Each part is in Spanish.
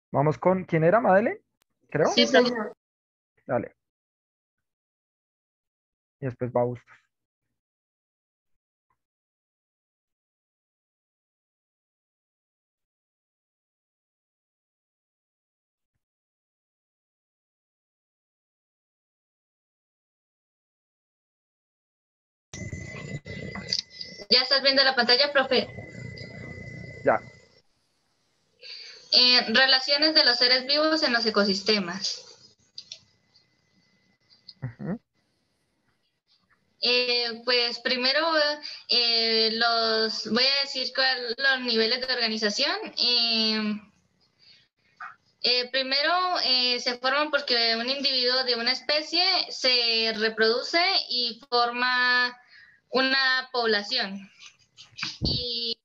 Vamos con, ¿quién era? Madeleine, creo. Sí, señor. Dale. Y después va Bustos. ¿Ya estás viendo la pantalla, profe? Ya. Relaciones de los seres vivos en los ecosistemas. Ujú. Pues primero voy a decir los niveles de organización. Primero se forman porque un individuo de una especie se reproduce y forma una población. Y,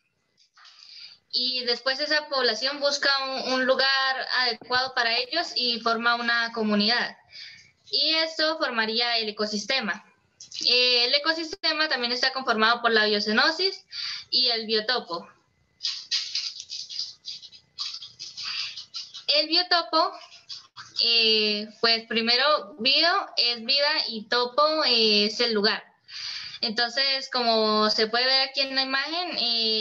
y después esa población busca un lugar adecuado para ellos y forma una comunidad. Y esto formaría el ecosistema. El ecosistema también está conformado por la biocenosis y el biotopo. El biotopo, pues primero bio es vida y topo es el lugar. Entonces, como se puede ver aquí en la imagen,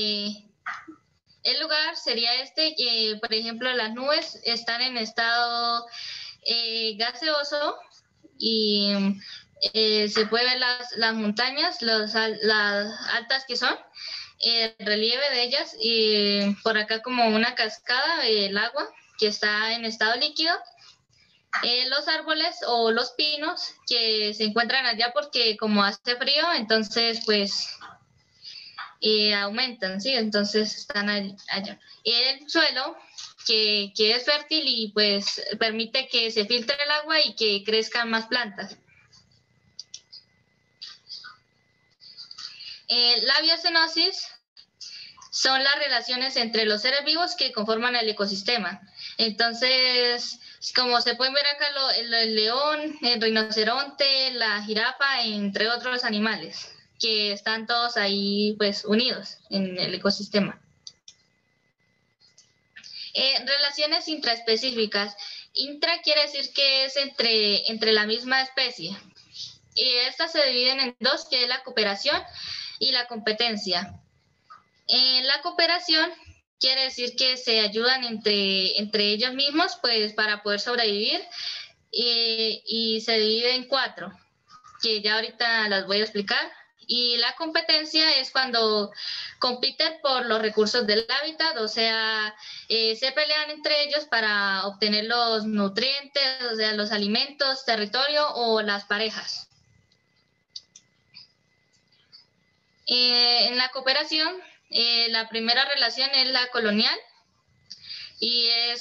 el lugar sería por ejemplo, las nubes están en estado gaseoso y se puede ver las montañas, las altas que son, el relieve de ellas y por acá como una cascada, el agua que está en estado líquido, los árboles o los pinos que se encuentran allá porque como hace frío, entonces pues aumentan, ¿sí? Entonces están allá. El suelo que es fértil y pues permite que se filtre el agua y que crezcan más plantas. La biocenosis son las relaciones entre los seres vivos que conforman el ecosistema. Entonces, como se pueden ver acá, el león, el rinoceronte, la jirafa, entre otros animales, que están todos ahí pues unidos en el ecosistema. Relaciones intraespecíficas. Intra quiere decir que es entre la misma especie. Y estas se dividen en dos, que es la cooperación y la competencia. La cooperación quiere decir que se ayudan entre ellos mismos pues para poder sobrevivir y se divide en cuatro, que ya ahorita las voy a explicar. Y la competencia es cuando compiten por los recursos del hábitat, o sea, se pelean entre ellos para obtener los nutrientes, o sea, los alimentos, territorio o las parejas. En la cooperación, la primera relación es la colonial y es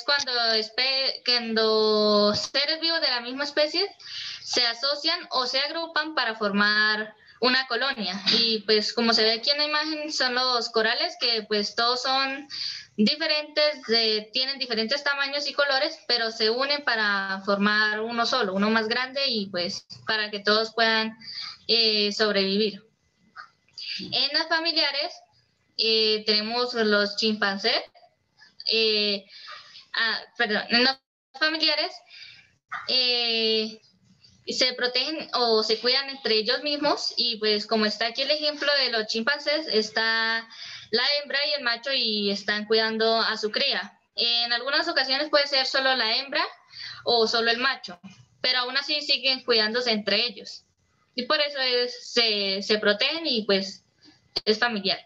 cuando seres vivos de la misma especie se asocian o se agrupan para formar una colonia. Y pues como se ve aquí en la imagen son los corales que pues todos son diferentes, tienen diferentes tamaños y colores, pero se unen para formar uno solo, uno más grande y pues para que todos puedan sobrevivir. En las familiares tenemos los chimpancés, perdón, en los familiares eh, se protegen o se cuidan entre ellos mismos y pues como está aquí el ejemplo de los chimpancés, está la hembra y el macho y están cuidando a su cría. En algunas ocasiones puede ser solo la hembra o solo el macho, pero aún así siguen cuidándose entre ellos. Y por eso se protegen y pues es familiar.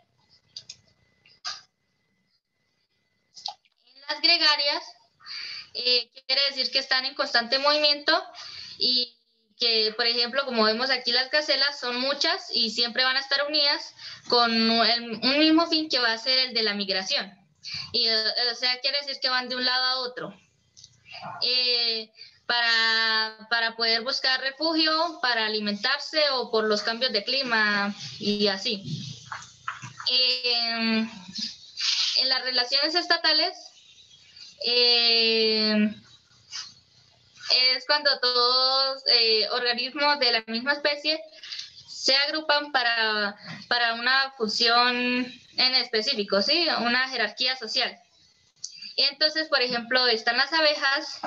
En las gregarias quiere decir que están en constante movimiento y que, por ejemplo, como vemos aquí las gacelas son muchas y siempre van a estar unidas con un mismo fin que va a ser el de la migración. Y, o sea, quiere decir que van de un lado a otro. Eh, para poder buscar refugio, para alimentarse o por los cambios de clima y así. En las relaciones estatales, eh, es cuando todos organismos de la misma especie se agrupan para una función en específico, ¿sí? Una jerarquía social. Entonces, por ejemplo, están las abejas,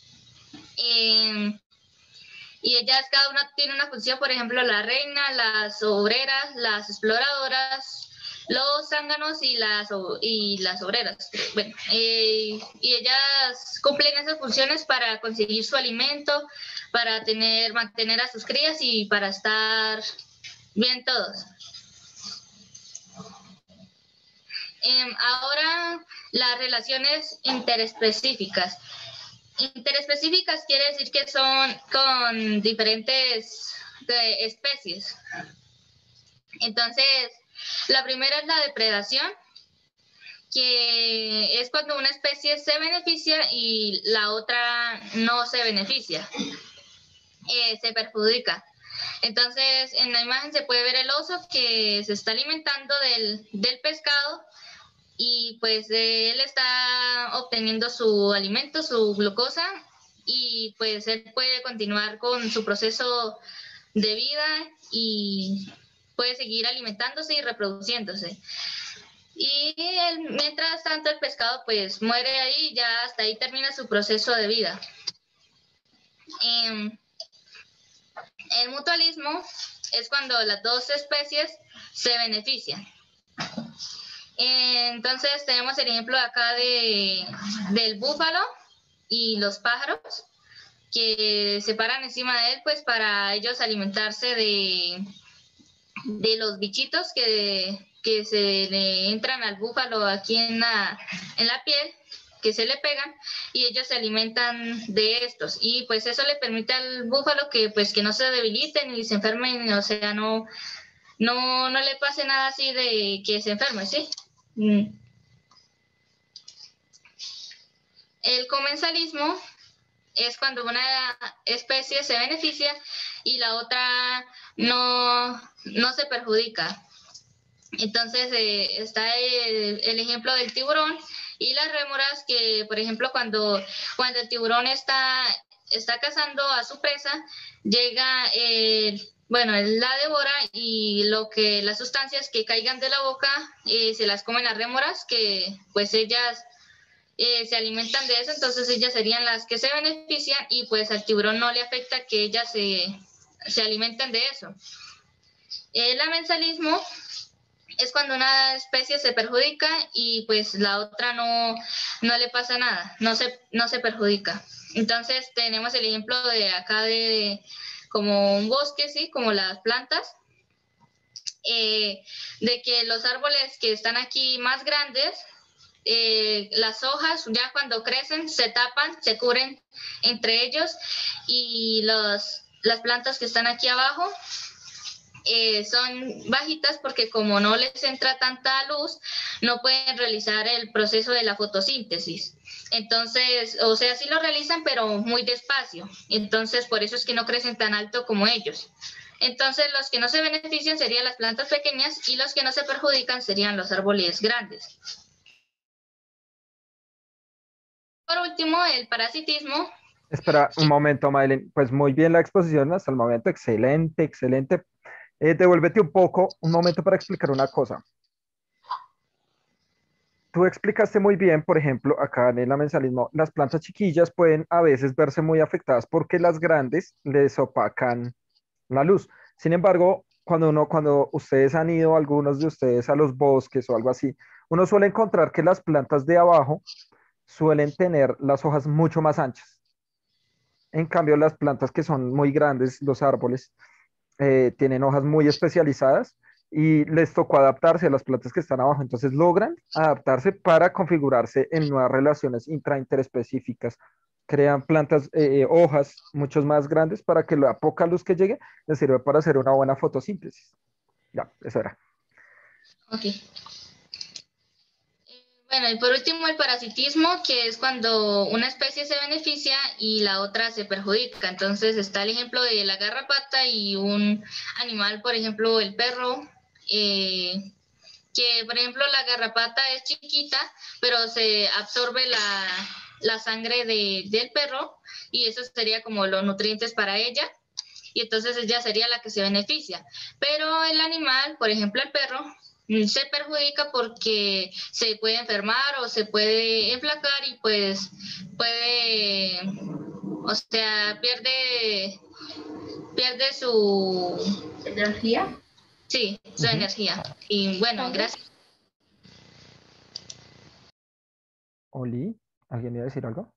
eh, y ellas cada una tiene una función, por ejemplo, la reina, las obreras, las exploradoras, los zánganos y las obreras. Bueno, y ellas cumplen esas funciones para conseguir su alimento, para mantener a sus crías y para estar bien todos. Ahora, las relaciones interespecíficas. Interespecíficas quiere decir que son con diferentes especies. Entonces, la primera es la depredación, que es cuando una especie se beneficia y la otra no se beneficia, se perjudica. Entonces, en la imagen se puede ver el oso que se está alimentando del pescado y pues él está obteniendo su alimento, su glucosa, y pues él puede continuar con su proceso de vida y puede seguir alimentándose y reproduciéndose. Y mientras tanto el pescado pues muere ahí, ya hasta ahí termina su proceso de vida. El mutualismo es cuando las dos especies se benefician. Entonces tenemos el ejemplo acá del búfalo y los pájaros que se paran encima de él pues para ellos alimentarse de los bichitos que se le entran al búfalo aquí en la piel, que se le pegan, y ellos se alimentan de estos, y pues eso le permite al búfalo que pues que no se debiliten ni se enfermen, o sea, no le pase nada así de que se enferme, ¿sí? El comensalismo es cuando una especie se beneficia y la otra no se perjudica. Entonces está el ejemplo del tiburón y las rémoras, que por ejemplo cuando el tiburón está cazando a su presa, llega bueno, él la devora y las sustancias que caigan de la boca se las comen las rémoras, que pues ellas se alimentan de eso, entonces ellas serían las que se benefician y pues al tiburón no le afecta que ellas se alimenten de eso. El amensalismo es cuando una especie se perjudica y pues la otra no le pasa nada, no se perjudica. Entonces tenemos el ejemplo de acá de como un bosque, sí, como las plantas, de que los árboles que están aquí más grandes, las hojas ya cuando crecen se tapan, se cubren entre ellos, y las plantas que están aquí abajo son bajitas porque como no les entra tanta luz, no pueden realizar el proceso de la fotosíntesis. Entonces, o sea, sí lo realizan, pero muy despacio. Entonces, por eso es que no crecen tan alto como ellos. Entonces, los que no se benefician serían las plantas pequeñas y los que no se perjudican serían los árboles grandes. Por último, el parasitismo. Espera un momento, Madeline. Pues muy bien la exposición hasta el momento. Excelente, excelente. Devuélvete un momento para explicar una cosa. Tú explicaste muy bien, por ejemplo, acá en el amensalismo, las plantas chiquillas pueden a veces verse muy afectadas porque las grandes les opacan la luz. Sin embargo, cuando ustedes han ido, algunos de ustedes, a los bosques o algo así, uno suele encontrar que las plantas de abajo suelen tener las hojas mucho más anchas. En cambio, las plantas que son muy grandes, los árboles, tienen hojas muy especializadas y les tocó adaptarse a las plantas que están abajo. Entonces logran adaptarse para configurarse en nuevas relaciones interespecíficas. Crean plantas, hojas mucho más grandes para que la poca luz que llegue les sirve para hacer una buena fotosíntesis. Ya, eso era. Ok. Bueno, y por último el parasitismo, que es cuando una especie se beneficia y la otra se perjudica. Entonces está el ejemplo de la garrapata y un animal, por ejemplo el perro, que por ejemplo la garrapata es chiquita, pero se absorbe la sangre del perro y eso sería como los nutrientes para ella, y entonces ella sería la que se beneficia. Pero el animal, por ejemplo el perro, se perjudica porque se puede enfermar o se puede enflacar y pues puede, o sea, pierde su ¿Energía? sí, su energía. Y bueno, gracias. Oli, ¿alguien iba a decir algo?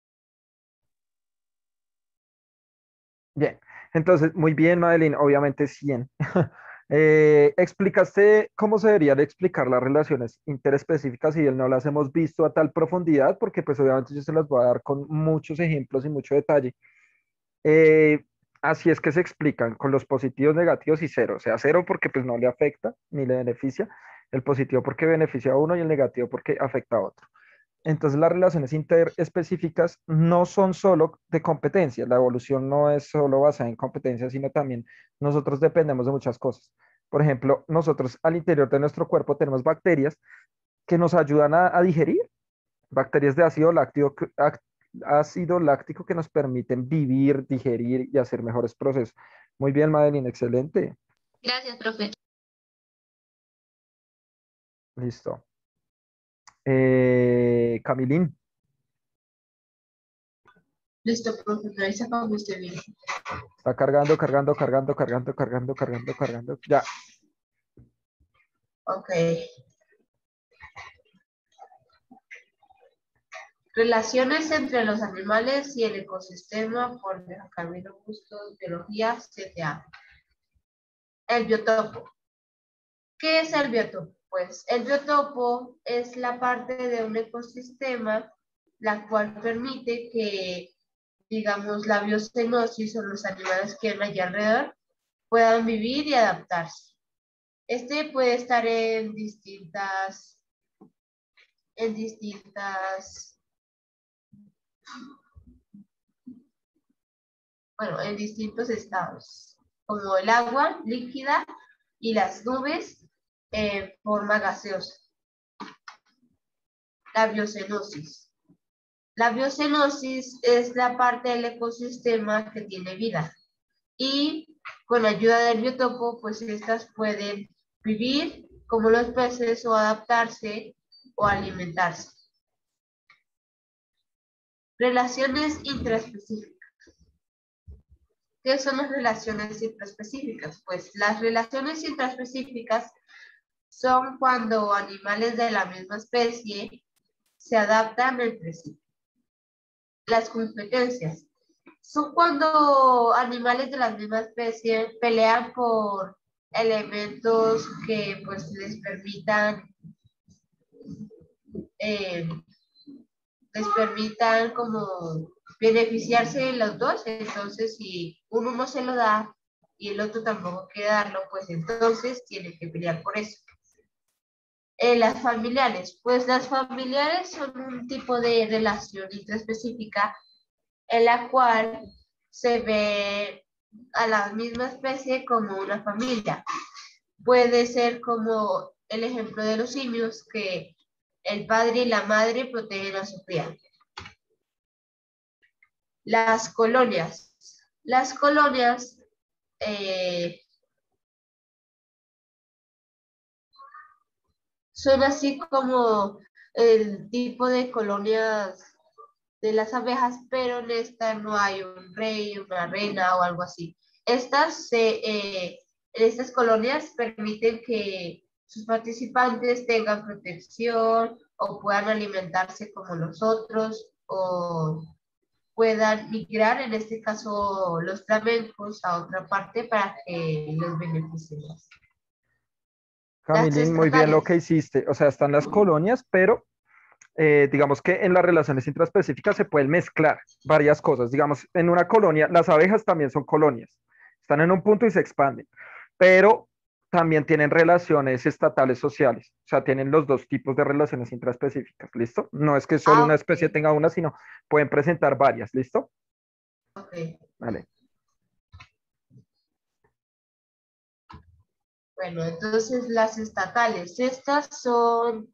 Bien, entonces, muy bien, Madeline, obviamente 100. Explicaste cómo se deberían explicar las relaciones interespecíficas y no las hemos visto a tal profundidad, porque pues obviamente yo se las voy a dar con muchos ejemplos y mucho detalle. Eh, Así es que se explican con los positivos, negativos y cero. O sea, cero porque pues no le afecta ni le beneficia, el positivo porque beneficia a uno y el negativo porque afecta a otro. Entonces, las relaciones interespecíficas no son solo de competencia. La evolución no es solo basada en competencia, sino también nosotros dependemos de muchas cosas. Por ejemplo, nosotros al interior de nuestro cuerpo tenemos bacterias que nos ayudan a digerir, bacterias de ácido láctico que nos permiten vivir, digerir y hacer mejores procesos. Muy bien, Madeline, excelente. Gracias, profe. Listo. Camilín, Listo, profe, me avisa cuando esté bien. está cargando, cargando, cargando, cargando, cargando, cargando, cargando. Ya. Ok. Relaciones entre los animales y el ecosistema por Camilo Bustos, Biología, CTA. El biotopo. ¿Qué es el biotopo? Pues el biotopo es la parte de un ecosistema la cual permite que, digamos, la biocenosis o los animales que hay allá alrededor puedan vivir y adaptarse. Este puede estar en en distintos estados, como el agua líquida y las nubes en forma gaseosa. La biocenosis. La biocenosis es la parte del ecosistema que tiene vida y con ayuda del biotopo, pues estas pueden vivir como los peces o adaptarse o alimentarse. Relaciones intraespecíficas. ¿Qué son las relaciones intraespecíficas? Pues las relaciones intraespecíficas son cuando animales de la misma especie se adaptan entre sí. Las competencias son cuando animales de la misma especie pelean por elementos que pues eh, les permitan como beneficiarse de los dos. Entonces, si uno no se lo da y el otro tampoco quiere darlo, pues entonces tiene que pelear por eso. Las familiares, pues las familiares son un tipo de relación intraespecífica en la cual se ve a la misma especie como una familia. Puede ser como el ejemplo de los simios, que el padre y la madre protegen a su cría. Las colonias. Las colonias son así como el tipo de colonias de las abejas, pero en esta no hay un rey, una reina o algo así. En estas colonias permiten que sus participantes tengan protección o puedan alimentarse como los otros o puedan migrar, en este caso los flamencos, a otra parte para que los beneficien más. Las Camilín, muy bien lo que estatales. hiciste. O sea, están las colonias, pero digamos que en las relaciones intraespecíficas se pueden mezclar varias cosas. Digamos, en una colonia, las abejas también son colonias. Están en un punto y se expanden, pero también tienen relaciones estatales sociales. O sea, tienen los dos tipos de relaciones intraespecíficas. ¿Listo? No es que solo una especie Ok. tenga una, sino pueden presentar varias. ¿Listo? Ok. Vale. Bueno, entonces las estatales, estas son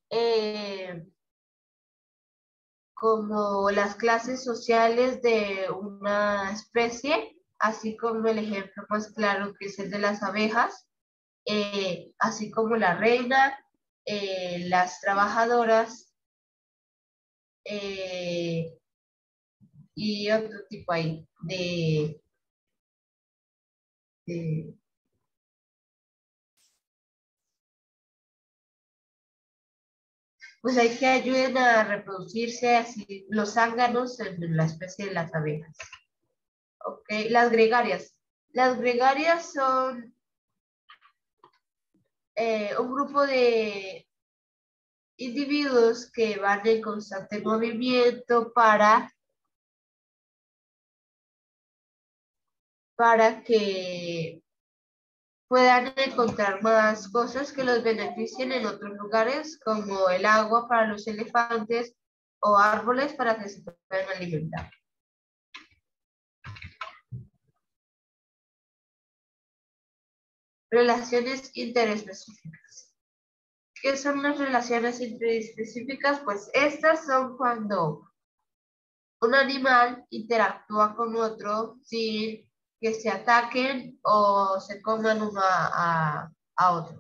como las clases sociales de una especie, así como el ejemplo más claro que es el de las abejas. así como la reina, las trabajadoras y otro tipo ahí de- pues hay que ayuden a reproducirse así los zánganos en la especie de las abejas. Ok, las gregarias. Las gregarias son un grupo de individuos que van en constante movimiento para que puedan encontrar más cosas que los beneficien en otros lugares, como el agua para los elefantes o árboles para que se puedan alimentar. Relaciones interespecíficas. ¿Qué son las relaciones interespecíficas? Pues estas son cuando un animal interactúa con otro sin que se ataquen o se coman uno a otro.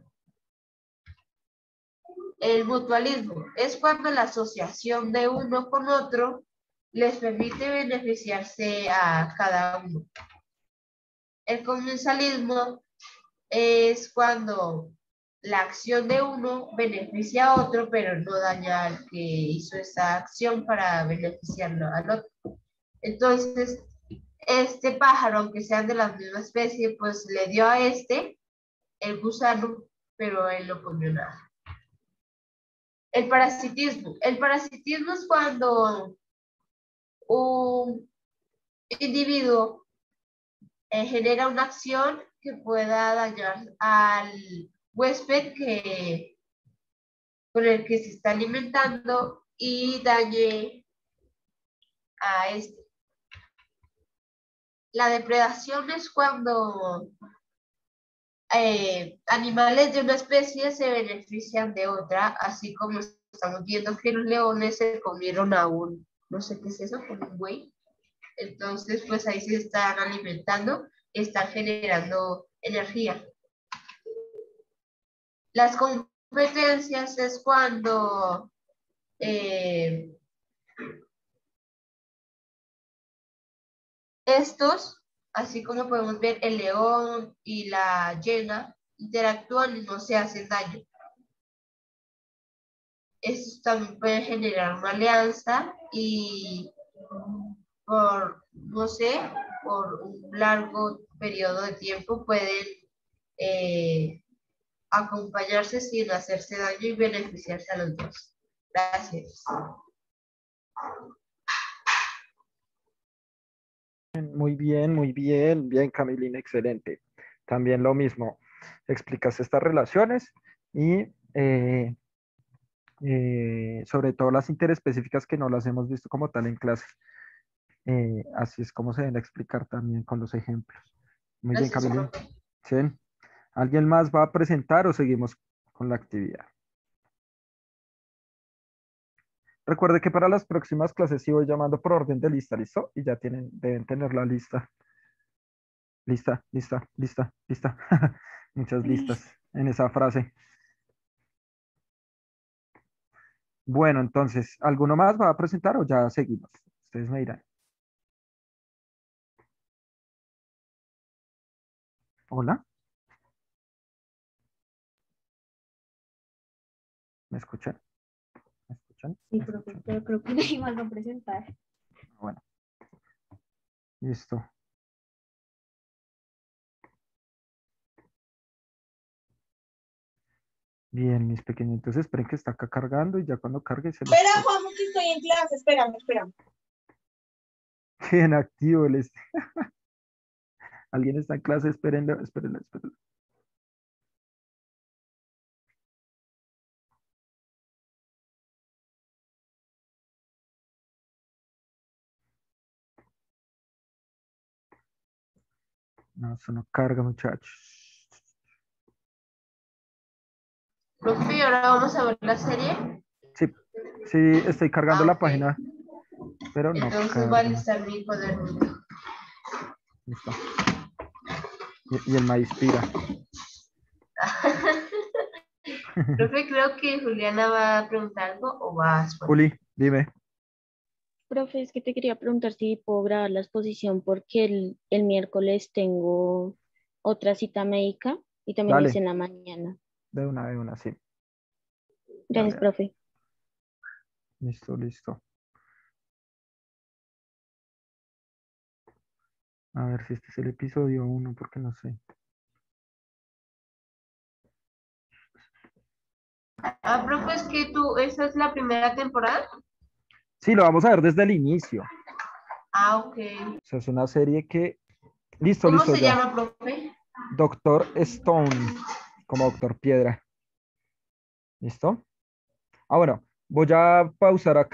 El mutualismo es cuando la asociación de uno con otro les permite beneficiarse a cada uno. El comensalismo es cuando la acción de uno beneficia a otro, pero no daña al que hizo esa acción para beneficiarlo al otro. Entonces, este pájaro, aunque sean de la misma especie, pues le dio a este el gusano, pero él no comió nada. El parasitismo. El parasitismo es cuando un individuo genera una acción que pueda dañar al huésped con el que se está alimentando y dañe a este. La depredación es cuando animales de una especie se benefician de otra, así como estamos viendo que los leones se comieron a un, no sé qué es eso, como un buey. Entonces, pues ahí se están alimentando, están generando energía. Las competencias es cuando estos, así como podemos ver el león y la hiena, interactúan y no se hacen daño. Estos también pueden generar una alianza y no sé, por un largo periodo de tiempo pueden acompañarse sin hacerse daño y beneficiarse a los dos. Gracias. Bien, Camilín, excelente. También lo mismo, explicas estas relaciones y sobre todo las interespecíficas que no las hemos visto como tal en clase. Así es como se deben explicar también con los ejemplos. Muy bien, Gracias, Camilín. profe. ¿Sí? ¿Alguien más va a presentar o seguimos con la actividad? Recuerde que para las próximas clases sí voy llamando por orden de lista, ¿listo? Y ya deben tener la lista. Lista, lista, lista, lista. Muchas listas en esa frase. Bueno, entonces, ¿alguno más va a presentar o ya seguimos? Ustedes me dirán. Hola, ¿me escuchan? ¿Me escuchan? Sí, ¿Me profe, escuchan? pero creo que nadie más va a presentar. Bueno, listo. Bien, mis pequeñitos, esperen que está acá cargando y ya cuando cargue se los... Espera, Juan, que estoy en clase, espérame. Bien activo el este. ¿Alguien está en clase? Espérenlo, espérenlo, espérenlo. No, eso no carga, muchachos. Profe, ahora vamos a ver la serie. Sí, sí, estoy cargando Ah, la ok. página, pero no Entonces va a carga. listar mi cuadernito. Listo. Y el maíz pira. Profe, creo que Juliana va a preguntar algo o vas. Juli, dime. Profe, es que te quería preguntar si puedo grabar la exposición porque el miércoles tengo otra cita médica y también lo hice Dale, en la mañana. de una, sí. Gracias, Dale, profe. listo, listo. A ver si este es el episodio 1, porque no sé. Ah, profe, es que ¿esa es la primera temporada? Sí, lo vamos a ver desde el inicio. Ah, ok. O sea, es una serie que... Listo, ¿Cómo listo se ya. llama, profe? Doctor Stone, como Doctor Piedra. ¿Listo? Ah, bueno, voy a pausar acá.